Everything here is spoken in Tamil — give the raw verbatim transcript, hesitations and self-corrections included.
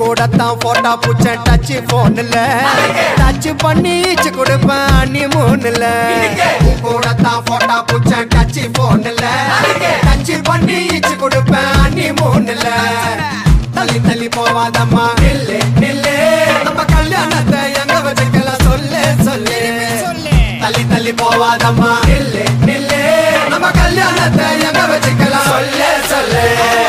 கூடத்தான் போட்டா பூச்சேன் டச் போன்ல டச் பண்ணி ஈச்சு கொடுப்பேன் ஹனிமூன்ல கூடத்தான் போட்டா பூச்சேன் டச் போன்ல டச் பண்ணி ஈச்சு கொடுப்பேன் ஹனிமூன்ல தள்ளி தள்ளி போவாதம்மா நில்லு நில்லு நம்ம கல்யாணத்தை எங்க வச்சுக்கலாம் சொல்லு சொல்லு தள்ளி தள்ளி போவாதம்மா நில்லு நில்லு நம்ம கல்யாணத்தை எங்க வச்சுக்கலாம் சொல்லு சொல்லு